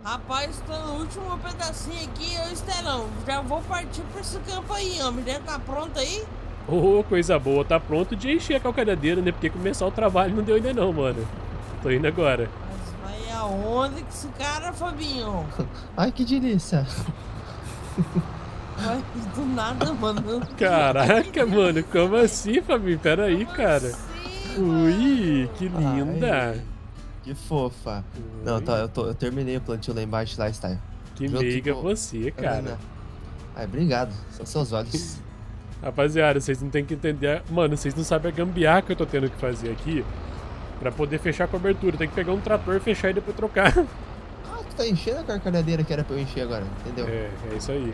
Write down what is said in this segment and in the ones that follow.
Rapaz, tô no último pedacinho aqui, eu Estelão. Já vou partir pra esse campo aí, homem. Já tá pronto aí? Ô, coisa boa, tá pronto de encher a calcareadeira, né? Porque começar o trabalho não deu ainda não, mano. Tô indo agora. Mas vai aonde que esse cara, Fabinho? Ai, que delícia. Vai do nada, mano. Caraca, mano, como assim, Fabinho? Pera aí, Como cara. assim, Ui, mano? que linda. Ai, que fofa. Ui. Não, tá, eu terminei o plantio lá embaixo, lá está. Que Junto meiga com você, cara. Ana. Ai, obrigado. São seus olhos. Rapaziada, vocês não tem que entender. Mano, vocês não sabem a gambiarra que eu tô tendo que fazer aqui pra poder fechar a cobertura. Tem que pegar um trator, fechar e depois trocar. Ah, tu tá enchendo a carcareadeira que era pra eu encher agora, entendeu? É isso aí.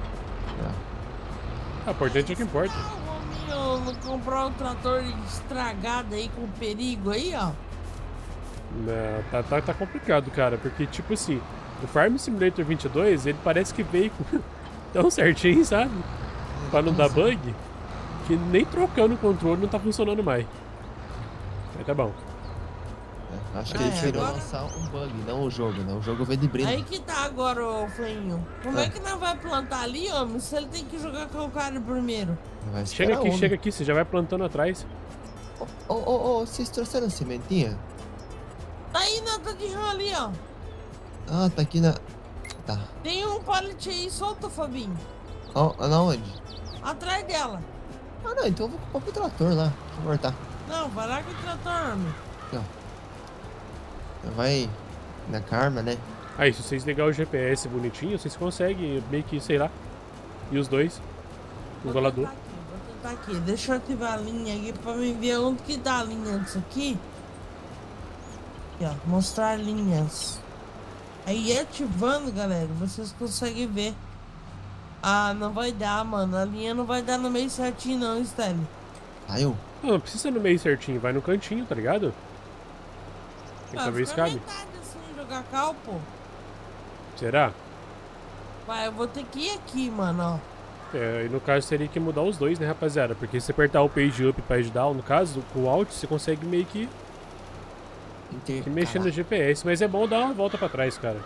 Ah. O importante é o que importa. Não, não comprar um trator estragado aí com perigo aí, ó. Não, tá complicado, cara. Porque, tipo assim, o Farm Simulator 22, ele parece que veio tão certinho, sabe? Pra não dar bug, que nem trocando o controle não tá funcionando mais. Mas tá bom. Acho que eles queriam agora... lançar um bug, não o jogo, né? O jogo veio de brinde. Aí que tá agora, ô Flaminho. Como é que nós vai plantar ali, homem, se ele tem que jogar calcário primeiro? Chega aqui, você já vai plantando atrás. Ô, vocês trouxeram sementinha? Tá aí na tá de rã ali, ó. Ah, tá aqui na... Tá. Tem um pallet aí solto, Fabinho. Na onde? Atrás dela. Ah, não, então eu vou comprar o trator lá. Deixa eu voltar. Não, vai lá com o trator, homem. Não. Vai na Karma, né? Aí, se vocês ligar o GPS bonitinho, vocês conseguem meio que, sei lá, e os dois, o rolador. Vou tentar aqui. Deixa eu ativar a linha aqui pra me ver onde que tá a linha disso aqui. Aqui, ó. Mostrar linhas. Aí ativando, galera, vocês conseguem ver. Ah, não vai dar, mano. A linha não vai dar no meio certinho, não, Stanley. Saiu? Não precisa no meio certinho, vai no cantinho, tá ligado? Tem que saber se cabe. Assim, jogar cal, pô. Será? Vai, eu vou ter que ir aqui, mano, ó. É, e no caso teria que mudar os dois, né, rapaziada? Porque se você apertar o page up e page down, no caso, com o alt, você consegue meio que mexer no GPS. Mas é bom dar uma volta pra trás, cara.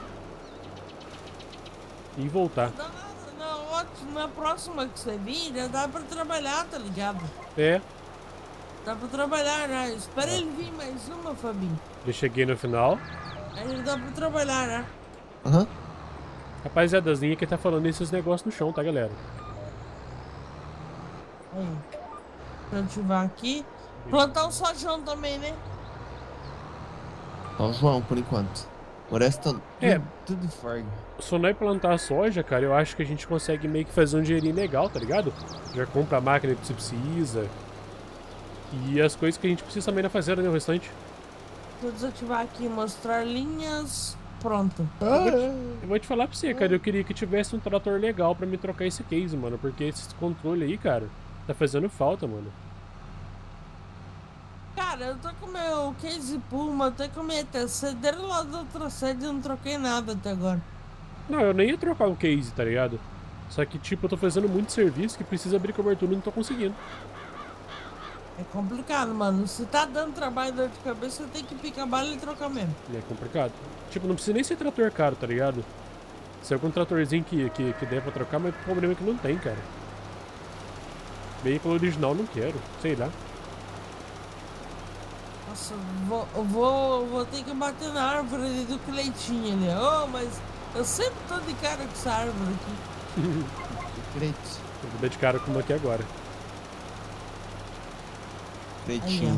E voltar. Na próxima que você vir, já dá pra trabalhar, tá ligado? É. Dá pra trabalhar, né? Espera ele vir mais uma, Fabinho. Já cheguei no final. Aí dá pra trabalhar, né? Aham. Rapaziada, as linhas que tá falando esses negócios no chão, tá, galera? Aí. Deixa eu ativar aqui. Plantar um sojão também, né? Só o João, por enquanto. O resto tudo forgue. Só não é plantar soja, cara, eu acho que a gente consegue meio que fazer um dinheirinho legal, tá ligado? Já compra a máquina que você precisa. E as coisas que a gente precisa também na fazenda, né, o restante. Vou desativar aqui, mostrar linhas. Pronto. Eu vou te falar pra você, cara, eu queria que tivesse um trator legal pra me trocar esse case, mano. Porque esse controle aí, cara, tá fazendo falta, mano. Cara, eu tô com meu case Puma, tô com minha TC, desde lá da outra sede eu não troquei nada até agora. Não, eu nem ia trocar o case, tá ligado? Só que, tipo, eu tô fazendo muito serviço que precisa abrir cobertura e não tô conseguindo. É complicado, mano. Se tá dando trabalho e dor de cabeça, você tem que picar bala e trocar mesmo. É complicado. Tipo, não precisa nem ser trator caro, tá ligado? Se é algum tratorzinho que der pra trocar, mas o problema é que não tem, cara. Veículo original não quero, sei lá. Nossa, vou ter que bater na árvore ali do Cleitinho ali. Oh, mas eu sempre tô de cara com essa árvore aqui. Cleito. Eu vou dar de cara com uma aqui agora. Cleitinho.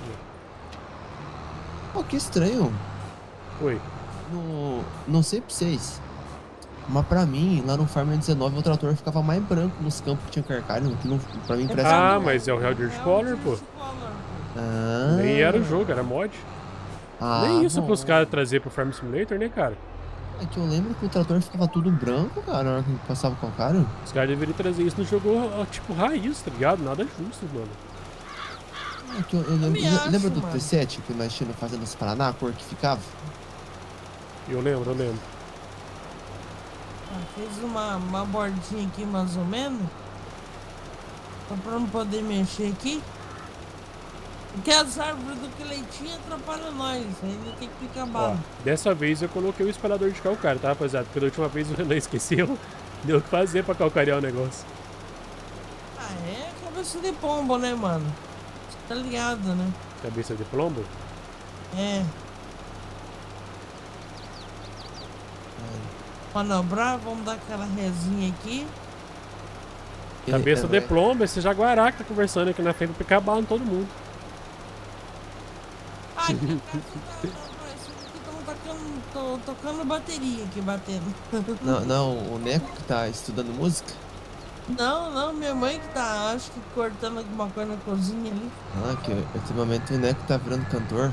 Pô, que estranho. Oi. Não sei pra vocês, mas pra mim, lá no Farm 19, o trator ficava mais branco nos campos que tinha carcalho. Que não, pra mim parece... Ah, mas é o Real Dirt Color, pô. Nem era o jogo, era mod. Nem isso pros caras trazer pro Farm Simulator, né, cara? É que eu lembro que o trator ficava tudo branco, cara, na hora que passava com o calcário. Os caras deveriam trazer isso no jogo, tipo, raiz, tá ligado? Nada justo, mano. É que eu lembro do T7 que nós tínhamos fazendo os Paraná, a cor que ficava? Eu lembro. Fiz uma bordinha aqui, mais ou menos. Só pra não poder mexer aqui. Porque as árvores do Cleitinho atrapalham nós. Ainda tem que picar Ó, bala. dessa vez eu coloquei o espalhador de calcário, tá, rapaziada? Porque da última vez o Renan esqueceu. Deu o que fazer pra calcarear o negócio. Ah, é cabeça de pombo, né, mano? Você tá ligado, né? Cabeça de plombo? É. Manobrar, vamos dar aquela resinha aqui. Cabeça de plombo, esse jaguará que tá conversando aqui na frente pra picar bala em todo mundo. Ah, aqui estão tocando bateria aqui, batendo. Não, o Neco que tá estudando música. Não, minha mãe que tá, acho que cortando alguma coisa na cozinha ali. Ah, que ultimamente o Neco tá virando cantor.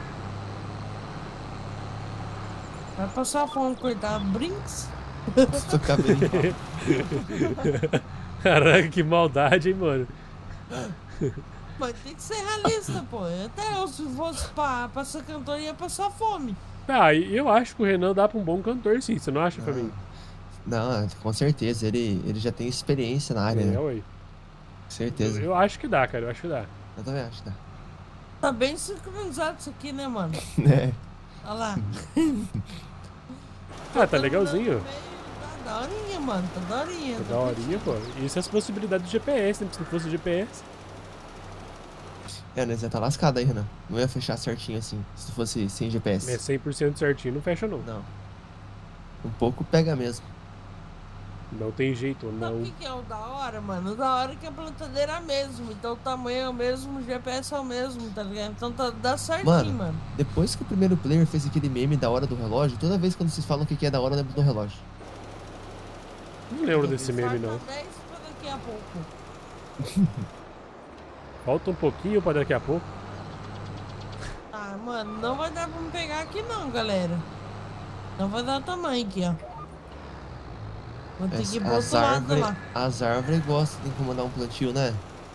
Vai passar fome, coitado. Brinks. Se tocar bem. Caraca, que maldade, hein, mano. Mas tem que ser realista, pô. Até eu, se fosse pra ser cantor, ia passar fome. Ah, e eu acho que o Renan dá pra um bom cantor, sim. Você não acha, pra mim? Não, com certeza. Ele já tem experiência na área, É, né? ué. Com certeza. Eu acho que dá, cara. Eu acho que dá. Eu também acho, tá? Tá bem sincronizado isso aqui, né, mano? É. Olha lá. Ah, tá legalzinho. Tá daorinha, mano. Tá daorinha. Tá daorinha, pô. Isso é as possibilidades do GPS, né? Se não fosse o GPS. É, né? Já tá lascado aí, Renan. Não ia fechar certinho assim, se fosse sem GPS. É 100% certinho, não fecha não. Não. Um pouco pega mesmo. Não tem jeito, Sabe não. o que é o da hora, mano? O da hora é que a plantadeira é a mesma. Então o tamanho é o mesmo, o GPS é o mesmo, tá ligado? Então dá certinho, mano. Depois que o primeiro player fez aquele meme da hora do relógio, toda vez quando vocês falam o que é da hora, eu lembro do relógio. Não lembro desse meme, não. Falta 10 pra daqui a pouco. Falta um pouquinho pra daqui a pouco. Ah, mano, não vai dar pra me pegar aqui não, galera. Não vai dar tamanho aqui, ó. Vou ter que ir pro outro lado lá. As árvores gostam de incomodar um plantio, né?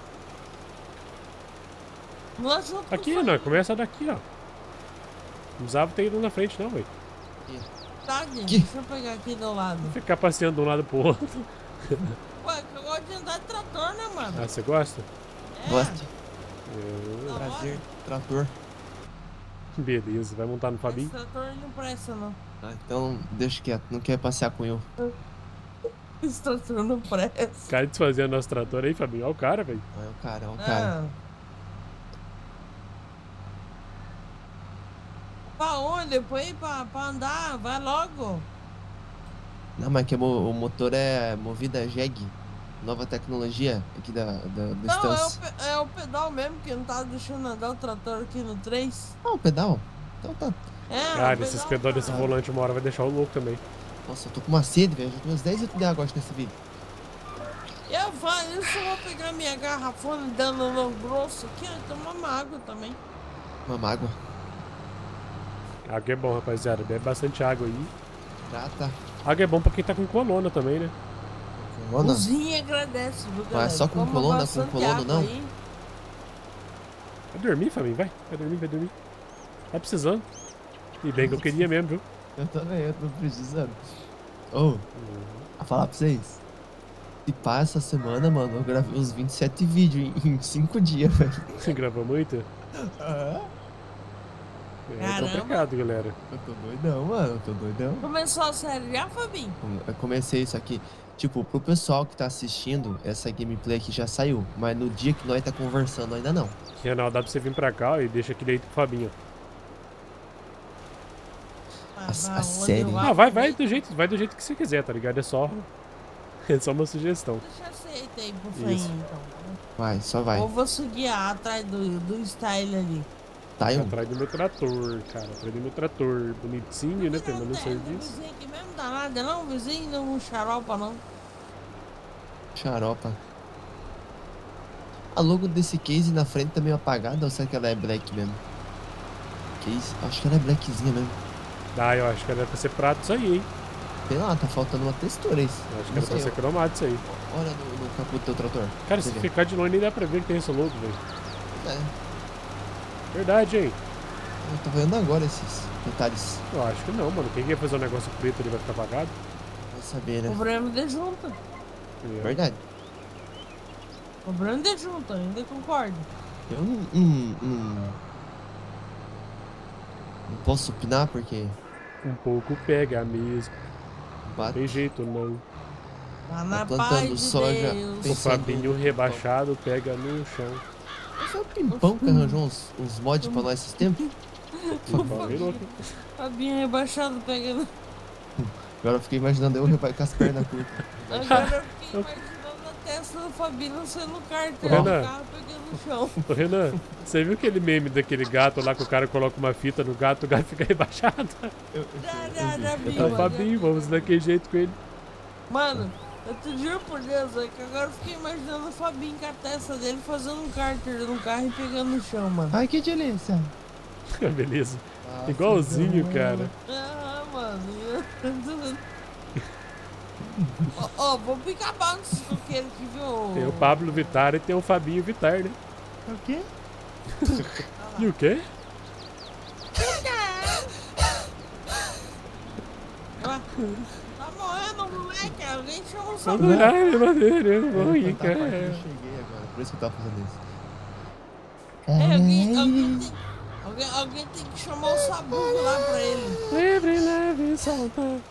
Lá junto com Aqui, o não, começa daqui, ó. Não precisava ter ido na frente, não, velho. Tadinho, deixa eu pegar aqui do lado. Ficar passeando de um lado pro outro. Ué, eu gosto de andar de trator, né, mano? Ah, você gosta? É, Gosta. da hora. Prazer, trator. Beleza, vai montar no Esse Fabinho? trator não presta, não. Ah, então deixa quieto, não quer passear com eu. Esse trator não presta. Cara desfazendo nosso trator aí, Fabinho. Olha o cara, velho. É o cara, é o cara. Ah. Pra onde? Depois pra andar, vai logo. Não, mas que o motor é movido a jegue. Nova tecnologia aqui da Não, Stance. é o pedal mesmo, que não tá deixando andar o trator aqui no 3. Ah, o pedal? Então tá. É, Cara, o esses pedal pedais tá. desse volante uma hora vai deixar o louco também. Nossa, eu tô com uma sede, velho. Já tô uns 10 litros de água acho, nesse vídeo. Eu vou pegar minha garrafona dando no grosso aqui, ó, e tomar uma água também. Uma água. Água é bom, rapaziada. Bebe bastante água aí. Prata. Água é bom pra quem tá com coluna também, né? Coluna. Cozinha agradece, viu, galera? Mas só com Toma coluna, com bastante colono água não? aí. Vai dormir, Fabinho, vai. Vai dormir. Tá precisando. E bem que eu queria mesmo, viu? Eu também, eu tô precisando. Ô, vou falar pra vocês. Se pá, essa semana, mano, eu gravei uns 27 vídeos em 5 dias, velho. Você gravou muito? Ah, É Caramba. complicado, galera. eu tô doidão, mano, eu tô doidão. Começou a série já, Fabinho? Eu comecei isso aqui. Tipo, pro pessoal que tá assistindo, essa gameplay aqui já saiu. Mas no dia que nós tá conversando, ainda não. Renan, dá pra você vir pra cá e deixa aquele aí pro Fabinho. Ah, A onde série. eu Ah, acho vai que- do jeito que você quiser, tá ligado? É só uma sugestão. Deixa aceita aí pro Isso. Feinho, então. Vai, só vai. Ou vou seguir atrás do style ali. Tá, eu. Atrás do meu trator, cara. Atrás do meu trator. Bonitinho, né? Terminando o serviço. Vizinho aqui mesmo, dá nada não, vizinho, não xaropa não. Xaropa. A logo desse case na frente tá meio apagada ou será que ela é black mesmo? Case? Acho que ela é blackzinha mesmo. Ah, eu acho que era pra ser prato isso aí, hein? Sei lá, tá faltando uma textura isso. Eu acho que Não era pra sei, ser cromado isso aí. Olha no capô do teu trator. Cara, Você se vê. ficar de longe nem dá pra ver que tem esse logo, velho. É, Verdade, hein? eu tô vendo agora esses detalhes. Eu acho que não, mano. Quem quer fazer um negócio preto ali vai ficar apagado? Vai saber, né? Problema de junta. É. Verdade. Problema de junta, ainda concordo. Eu não posso opinar porque Um pouco pega mesmo. Não bate. tem jeito não. Tá na Tá paz plantando de soja. Deus. O Pensando Fabinho no rebaixado pega no chão. Foi o Pimpão que arranjou uns mods pra nós esses tempos. Pimpão virou. Fabinho rebaixado pegando. Agora eu fiquei imaginando eu com as pernas curtas. Agora eu fiquei imaginando a testa do Fabinho sendo carteiro Renan. do carro pegando no chão. Ô Renan, você viu aquele meme daquele gato lá que o cara coloca uma fita no gato, o gato fica rebaixado? Já vi, É o mano, Fabinho, já vi. vamos daquele jeito com ele. Mano, eu te juro por Deus, é que agora eu fiquei imaginando o Fabinho com a testa dele fazendo um cárter no carro e pegando no chão, mano. Ai, que delícia. Beleza. Igualzinho, cara. Ah, mano. Ó, vou picar bancos com aquele que viu. Tem o Pablo Vittar e tem o Fabinho Vittar, né? O quê? E o quê? Ué, tá morrendo o moleque, alguém chama o Vamos Samuel. lá, meu madeira, eu não vou Eu rir, vou cantar a parte que eu cara. cheguei agora, por isso que eu tava fazendo isso. Alguém tem que chamar o Sabugo lá pra ele. Livre, leve, solta.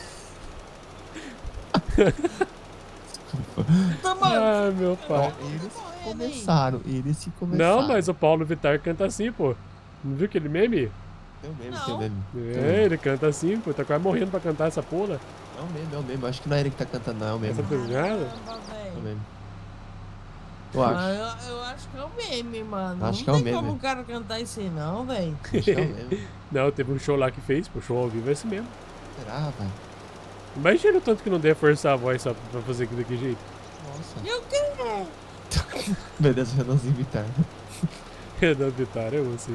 Tá, mano. Ah, meu pai. Eles que começaram. Não, mas o Paulo Vittar canta assim, pô. Não viu aquele meme? Tem o meme, Não. tem o meme. É, ele canta assim, pô. Tá quase morrendo pra cantar essa porra. É o meme. Acho que não é ele que tá cantando, não. É o meme. Essa pegada. Caramba, É o velho. meme. Eu acho. Ah, eu acho que é o meme, mano. Acho Não que é o tem meme. como o cara cantar isso aí, não, velho. Acho que é o meme. Não, teve um show lá que fez, pô. Show ao vivo é esse mesmo. Será, velho? Imagina o tanto que não deve forçar a voz só pra fazer aquilo daquele jeito. Nossa. E o quê? Beleza, Renanzinho Vittar. Renan Vittar, eu assim.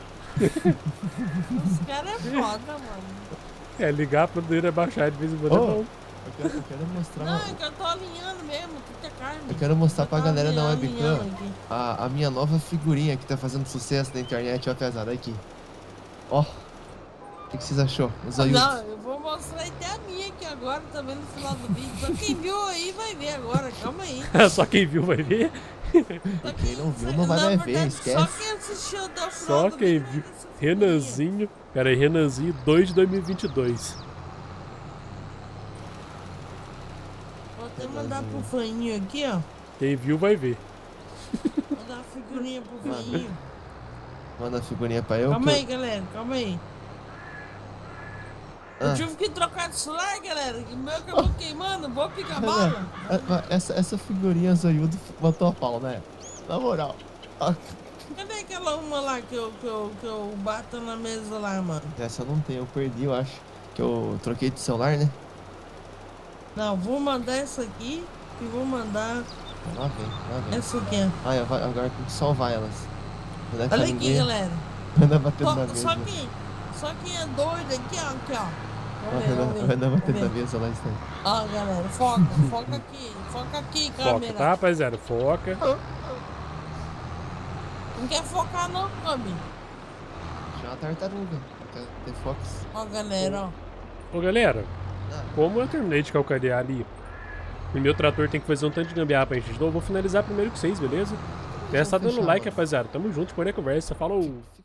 Os caras é foda, mano. É, ligar pra poder abaixar de vez em quando é Oh. bom. Eu quero mostrar. Não, é que eu tô alinhando mesmo, que é carne. Eu quero mostrar pra tô galera da alinhando webcam aqui. a minha nova figurinha que tá fazendo sucesso na internet, ó, pesada, aqui. Ó. O que vocês achou? Os Não, olhos. eu vou mostrar até a minha aqui agora, também no final do vídeo. Só quem viu aí vai ver agora, calma aí. Só quem viu vai ver. Só Quem não viu não vai na mais ver, verdade, esquece. Só quem assistiu até o final Só do quem vídeo viu. vai ver essa figurinha. Renanzinho. Pera aí, Renanzinho 2 de 2022. Vou até mandar pro faninho aqui, ó. Quem viu vai ver. Vou dar a figurinha pro faninho. Manda a figurinha pra eu. Calma que aí, galera, calma aí. Eu Ah. tive que trocar de celular, galera. Que o meu acabou queimando, vou picar bala. Essa figurinha zoiudo botou a pau, né? Na moral. Ó, Cadê aquela uma lá que eu bato na mesa lá, mano? essa eu não tenho, eu perdi, eu acho. Que eu troquei de celular, né? Não, vou mandar essa aqui e vou mandar Lá vem. essa aqui, ó. Agora tem que salvar elas. Onde é que Olha tá aqui, ninguém? galera. Anda batendo na mesa. Só quem é doido aqui, ó. Aqui, ó. Vamos ver, vamos ver. Anda Vamos batendo na ver. mesa lá, está. Ó, galera, foca aqui. Foca aqui, Foca, câmera. tá, rapaziada? Foca. Não quer focar não, câmera. Tinha uma tartaruga. Quer ter fox. Ó, galera, ó. Ô, galera. Ah. Como eu terminei de calcarear ali e meu trator tem que fazer um tanto de gambiarra pra encher de novo, vou finalizar primeiro com vocês, beleza? Peça tá dando fechar, like, mano. rapaziada. Tamo junto, por aí a conversa. Falou!